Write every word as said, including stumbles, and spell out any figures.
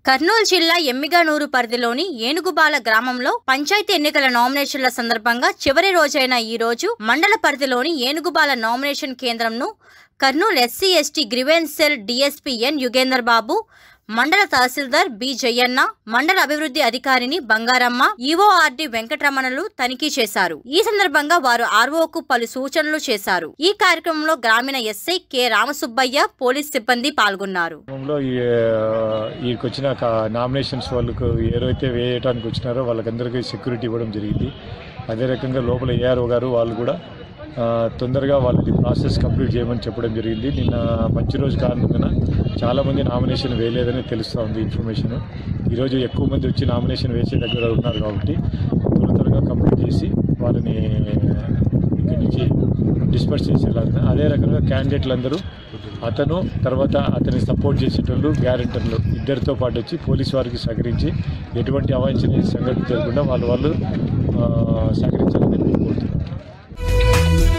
కర్నూలు జిల్లా ఎమ్మిగనూరు పరిధిలోని ఏనుగుబాల గ్రామంలో పంచాయతీ ఎన్నికల నామినేషన్ల సందర్భంగా చివరి రోజైన ఈ రోజు మండల పరిధిలోని ఏనుగుబాల నామినేషన్ కేంద్రంను Kurnool SC ST grievance cell DSP N Yugender Babu, మండల తహసీల్దార్ బి జయన్న, మండల అభివృద్ధి అధికారిని బంగారమ్మ, ఈఓఆర్డి వెంకటరమణలు తనిఖీ చేశారు. ఈ సందర్భంగా వారు ఆర్ఓకు పలు సూచనలు చేశారు. ఈ కార్యక్రమంలో గ్రామీణ ఎస్ఐ కె రామసుబ్బయ్య, పోలీస్ సిబ్బంది పాల్గొన్నారు. నామినేషన్స్ వాళ్ళకు ఏవైతే వేయడానికి వచ్చినారో వాళ్ళకందరికీ సెక్యూరిటీ ఇవ్వడం జరిగింది. అదే రకంగా లోపల ఏఆర్ఓ గారు వాళ్ళు కూడా తొందరగా వాళ్ళకి ప్రాసెస్ కంప్లీట్ చేయమని చెప్పడం జరిగింది. నిన్న మంచి రోజు కారణంగా చాలామంది నామినేషన్ వేయలేదని తెలుస్తూ ఉంది ఇన్ఫర్మేషన్. ఈరోజు ఎక్కువ మంది వచ్చి నామినేషన్ వేసే దగ్గర ఉన్నారు కాబట్టి త్వర త్వరగా కంప్లీట్ చేసి వాళ్ళని ఇక్కడి నుంచి డిస్పర్స్ చేసేలాగా. అదే రకంగా క్యాండిడేట్లు అందరూ అతను తర్వాత అతన్ని సపోర్ట్ చేసేటోళ్ళు గ్యారెంటర్లు ఇద్దరితో పాటు వచ్చి పోలీసు వారికి సహకరించి ఎటువంటి అవాంఛనీయ సంఘటన జరగకుండా వాళ్ళు వాళ్ళు సహకరించాలని కోరుతున్నారు.